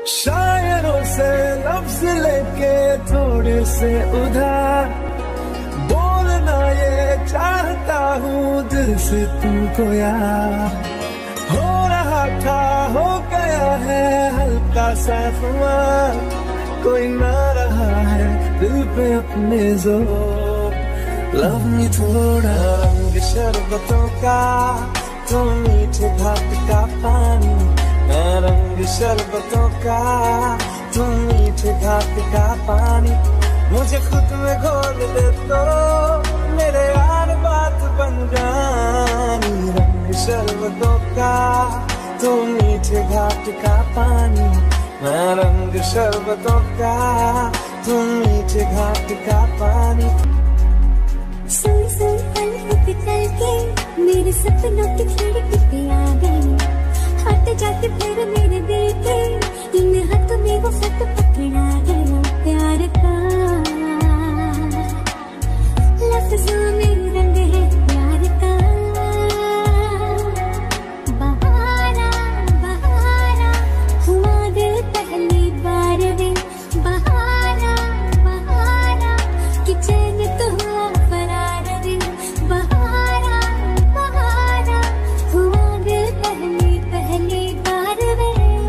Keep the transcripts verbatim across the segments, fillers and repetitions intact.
शायरों से लफ्ज लेके थोड़े से उधार बोलना ये चाहता हूँ दिल से तुमको यार। हो रहा था हो गया है हल्का सा खुमार, कोई ना रहा है दिल पे अपने जोर। लव मी थोड़ा रंग शरबतों का, तुम मीठे घाट का पानी। मैं रंग शरबतों का, तुम मीठे घाट का पानी। मुझे खुद में घोल दे तो मेरे यार बात बन जानी। रंग शरबतों का, तुम मीठे घाट का पानी। मैं रंग शरबतों का, तुम मीठे घाट का पानी। सुन सुन पल पिघल के मेरे सपनों की खिड़की पे आ गई। हट जाके फिर मेरे दिल के इन हाथों में वो खत पकड़ा गया प्यार का। लफ्जों में रंग है प्यार का। बहारा बहारा हुआ दिल पहली बार रे। बहारा बहारा कि चैन तो हुआ फरार रे। बहारा बहारा हुआ दिल पहली पहली बार रे।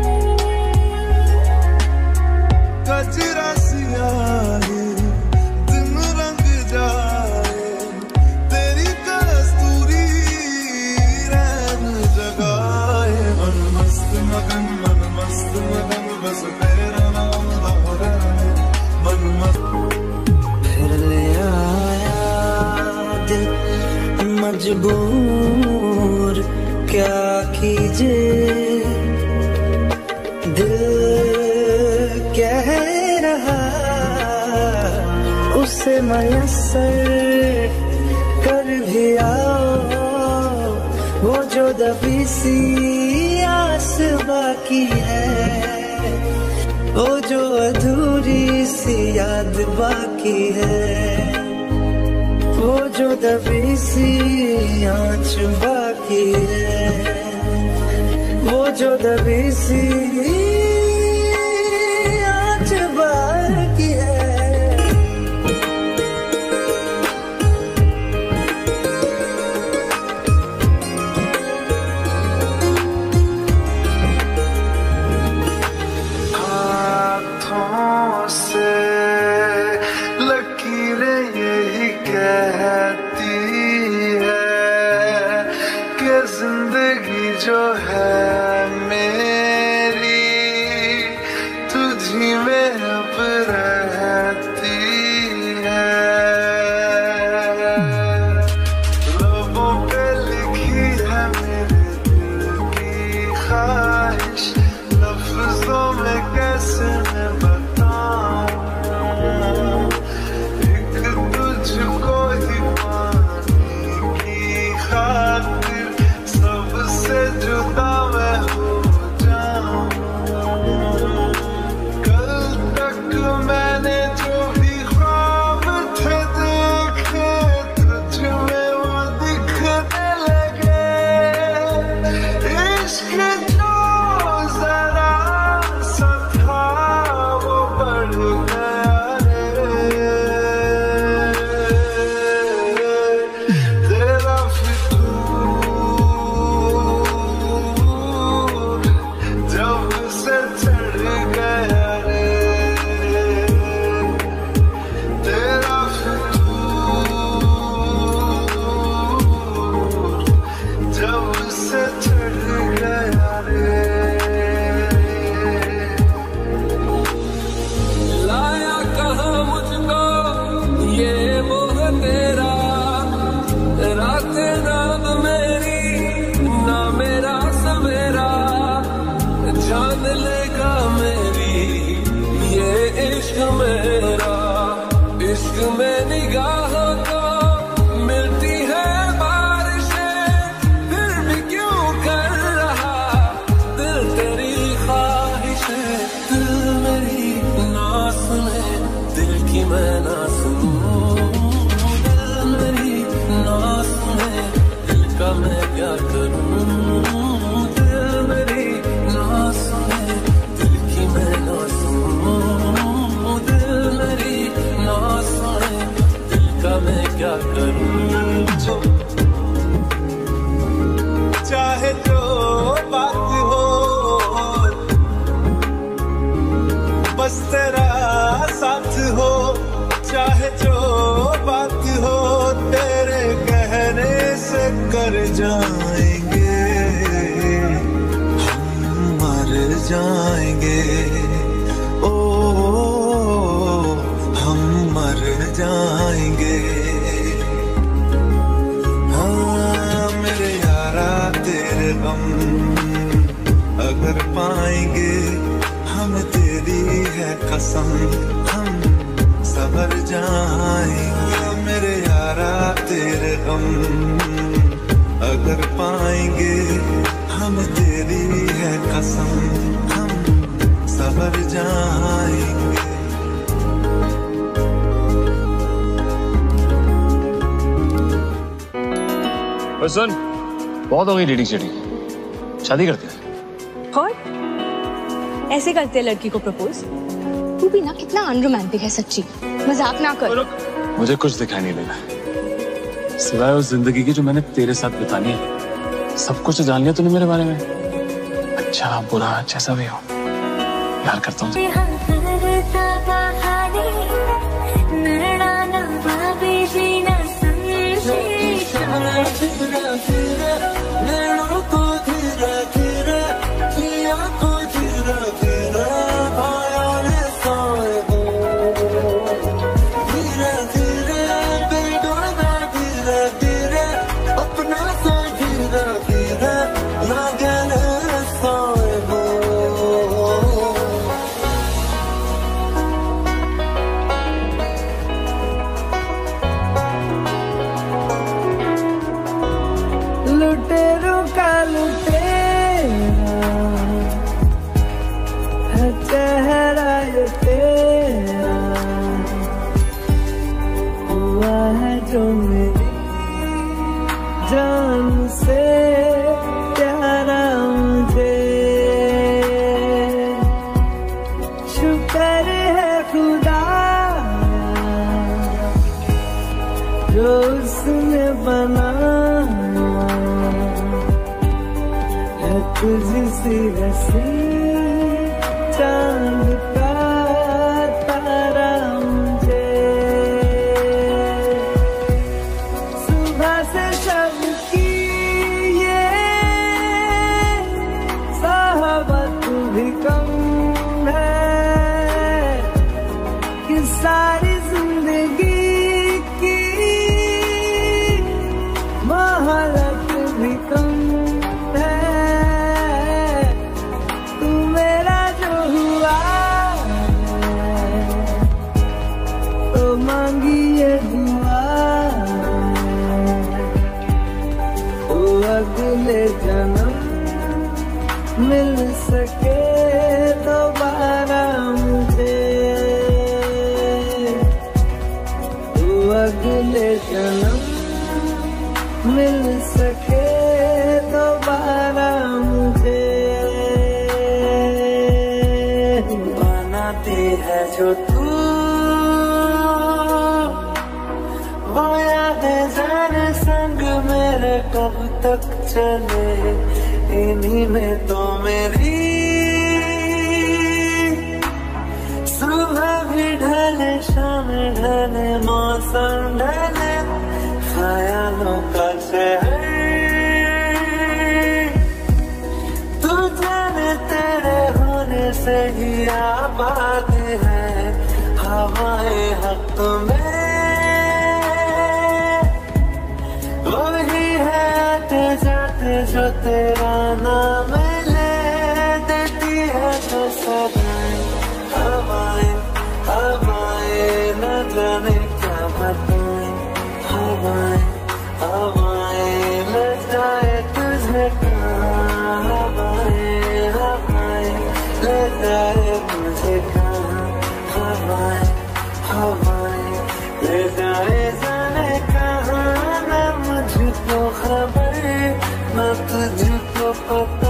कचरा सियाही दिन रंग जाए, तेरी कस्तूरी रैन जगाए। मन मस्त मगन मन मस्त मगन बस तेरा नाम दोहराए। मन मस्त फिर ले आया दिल मजबूर क्या कीजिए। दिल कह रहा उसे मयस्सर कर भी आओ। वो जो दबी सी आस बाकी है, वो जो अधूरी सी याद बाकी है। वो जो दबी सी आँच बाकी है, वो जो दबी सी आँच बाकी है। हाथों से लकीरें यही कहती है कि जिंदगी जो है मेरी तुझी में अब रहती है। लबों पे लिखी है मेरे दिल की ख्वाहिश, लफ्जों में कैसे मैं बताऊं। एक तुझको ही पाने की खातिर सबसे जुदा मैं हो जाऊं। कल तक मैंने जो भी ख्वाब थे देखे तुझ में वो दिखने लगे। इश्क जो जरा सा था वो बढ़ गया रे। तेरा फितूर जब से चढ़ गया रे। तेरा फितूर जब से चढ़ गया रे। लाया कहाँ मुझको ये मोह तेरा, रात रात मेरी ना मेरा सवेरा। जान लेगा मेरी ये इश्क मेरा। इश्क में निगाहों को मिलती है बारिशें, फिर भी क्यों कर रहा दिल तेरी ख्वाहिशें। दिल मेरी ना सुने दिल की मैं ना सुनूं। दिल मेरी ना सुने दिल का मैं क्या करूं। दिल मेरी ना सुने दिल की मैं बस तेरा साथ हो, चाहे जो बात हो, तेरे कहने से कर जाएंगे, हम मर जाएंगे, ओ हम मर जाएंगे। हाँ मेरे यारा तेरे गम अगर पाएंगे, हम तेरी है कसम हम सबर जाएंगे। मेरे यारा तेरे गम अगर पाएंगे, हम तेरी है कसम हम सबर जाएंगे। और सुन, बहुत हो गई डेटिंग शेटिंग, शादी करते हैं। और ऐसे करते हैं लड़की को प्रपोज? तू भी ना कितना अनरोमांटिक है, सच्ची मजाक ना कर। मुझे कुछ दिखाई नहीं देगा सिवाय उस जिंदगी की जो मैंने तेरे साथ बितानी है। सब कुछ जान लिया तूने मेरे बारे में, अच्छा बुरा जैसा भी हो प्यार करता हूँ। लुटेरों का लुटेरा है चेहरा ये तेरा, हुआ है जो मेरी जान से प्यारा मुझे। शुक्र है खुदा जो उसने बनाया है तुझसी रसी चांद का तारा मुझे। सुबह से शब की ये साहबत भी कम है कि सारी जिंदगी की मोहब्बत भी कम है। तू मेरा जो हुआ तो मांगी ये दुआ, तो अगले जन्म मिल सके दोबारा मुझे। तो अगले जन्म मिल सके दोबारा मुझे। बनाती है जो तू वो यादें जाने संग मेरे कब तक चले, इन्हीं में तो मेरी सुबह भी ढले शाम ढले मौसम ढले ख्यालों का शहर। तू जाने तेरे होने से ही आबाद है हवाएं हक में, वही है आते जाते जो तेरा नाम ले देती है जो सदाएं हवाएं हवाएं न जाने क्या बताएं हवाएं हवाएं ले जाए तुझे कहाँ, हवाएं हवाएं ले जाए मुझे कहाँ, हवाएं हवाएं ले जाए जाने कहाँ। न मुझको खबर न तुझको पता।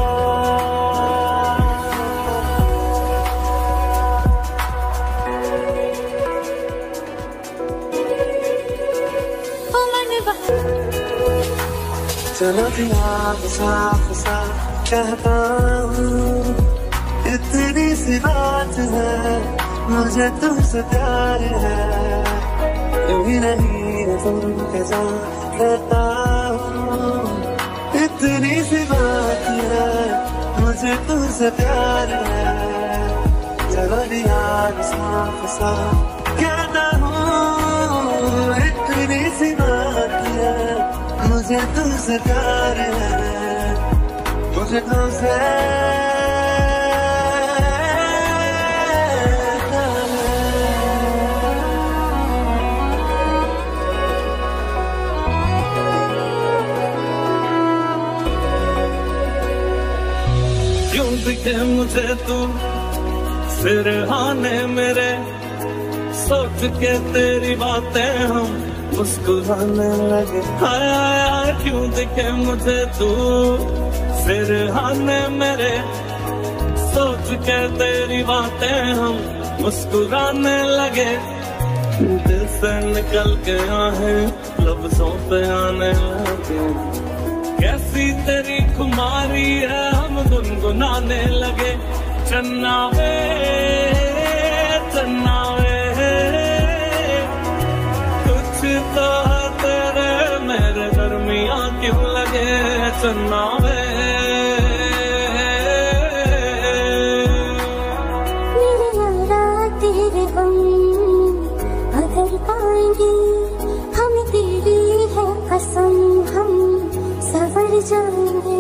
चलो दिया साफ साफ कहता हूँ इतनी सी बात है, मुझे तुमसे प्यार है, कभी नहीं तुमके साथ कहता हूँ। इतनी सी बात है, मुझे तुमसे प्यार है, चलो यार साफ साफ कहता हूँ। इतनी सी बात है, मुझे तुमसे प्यार है, मुझे तुमसे दिखे मुझे तू सिरहाने मेरे, सोच के तेरी बातें हम मुस्कुराने लगे। हाय हाय क्यों दिखे मुझे तू सिरहाने मेरे, सोच के तेरी बातें हम मुस्कुराने लगे। दिल से निकल के आहें लफ्जों पे आने लगे, कैसी तेरी खुमारी है हम गुनगुनाने लगे। चन्ना वे चन्ना वे कुछ तो है तेरे मेरे दरमिया क्यों लगे। चन्ना वे तेरे गम अगर पाएंगे हम, तेरी है कसम हम सवर जाएंगे।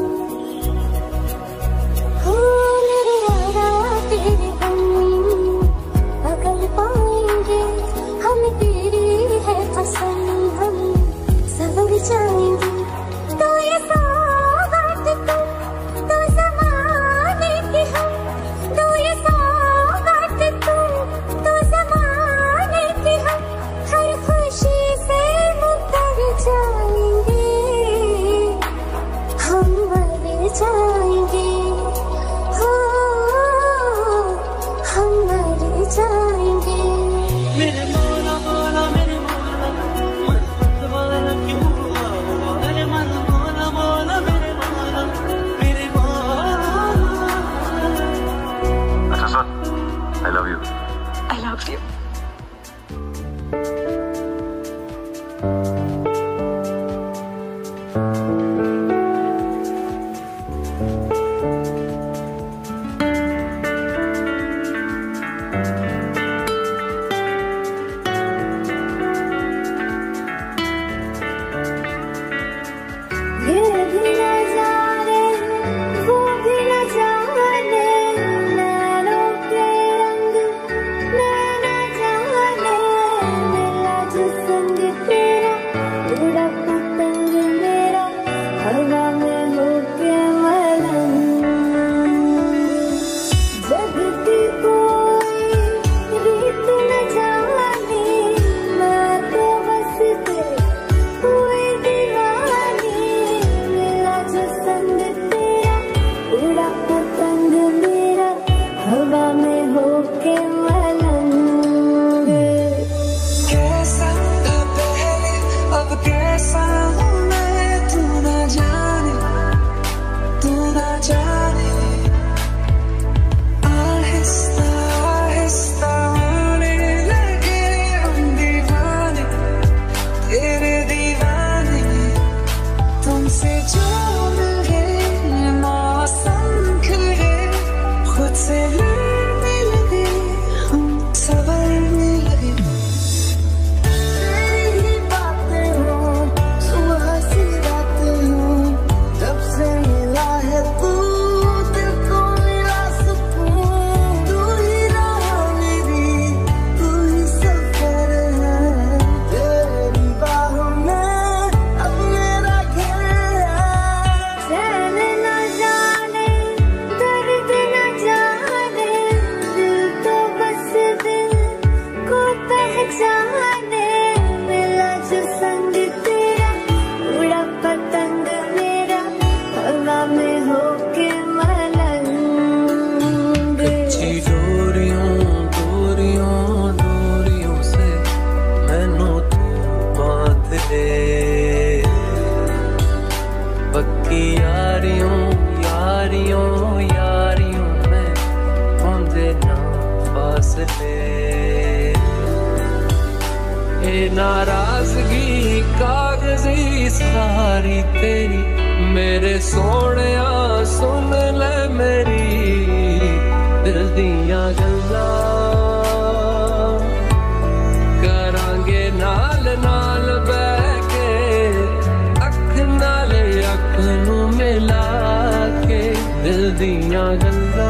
हो मेरे यारा तेरे हम अगर पाएंगे हम, तेरी है कसम हम सवर जाएंगे। तो ये सौगात तुम तो ज़माने की हम, तो ये सौगात तुम तो ज़माने की हम, हर खुशी से मुकर जाएंगे, हम मर जाएंगे, हो हम मर जाएंगे। मेरे मौला मौला मेरे मौला मन वाला क्यों हुआ, मेरे मन मौला मौला मेरे मौला मेरे मौला। अच्छा सुन, I love you. I love you. ये भी न जाने वो भी न जाने, नैनों के रंग मैं न जाने, मिला जो संग तेरा उड़ा पतंग मेरा हवा में होके मलंग। जगती कोई रीत न जाने, मैं तो बस तेरे हुए दीवानी, मिला जो संग तेरा उड़ा पतंग मेरा हवा में होके मलंग। कैसा था पहले अब कैसा हूँ मैं, तू न जाने तू न जाने। आहिस्ता आहिस्ता होने लगे हम दीवाने, तेरे दीवाने। तुमसे जो मिले मौसम खिले, खुद से मिल गए हम सब ले। ए नाराजगी कागजी सारी तेरी, मेरे सोनिया सुन ले मेरी दिल दियां गल्लां, करांगे नाल नाल बैठ के अख नाल अख नू मिला के दिल दियां गल्लां।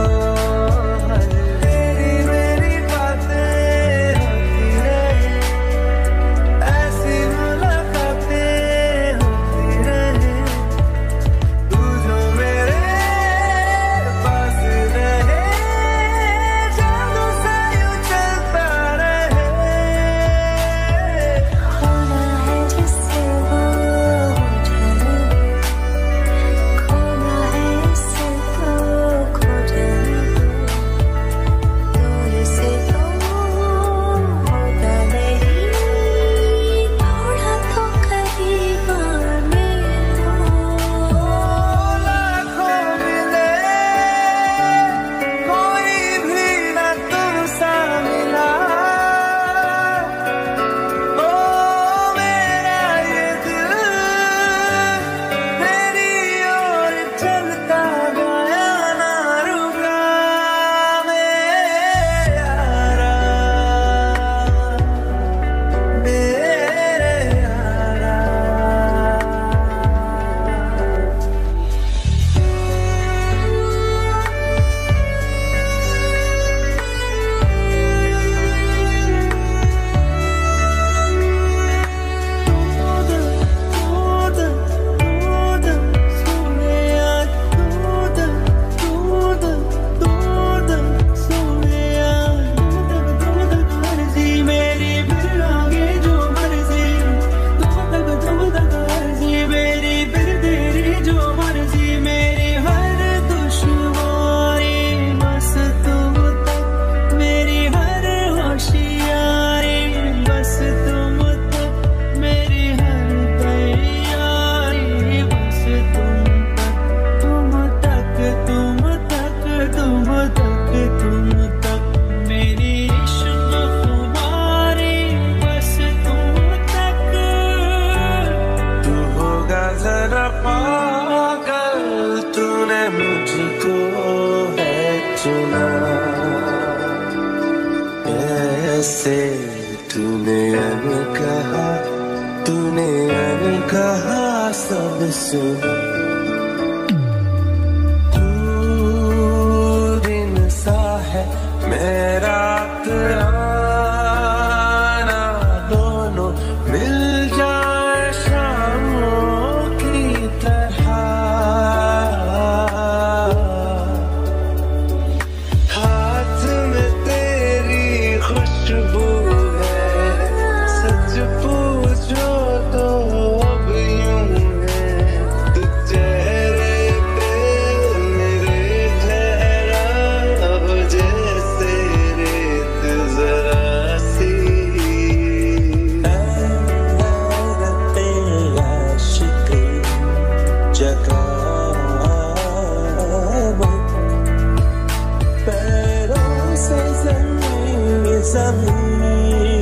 से तूने अन कहा, तूने अन कहा सब सुन, तू दिन सा है मेरा तराना, दोनों मिल जाए शामों की तरह, हाथ में तेरी खुशबू है, सच पूछो तो अब यूं है, तू चेहरे पे मेरे ठहरा हो जैसे रेत जरा सी, तेरे आशिक जगा पैरों से जमीन जमीन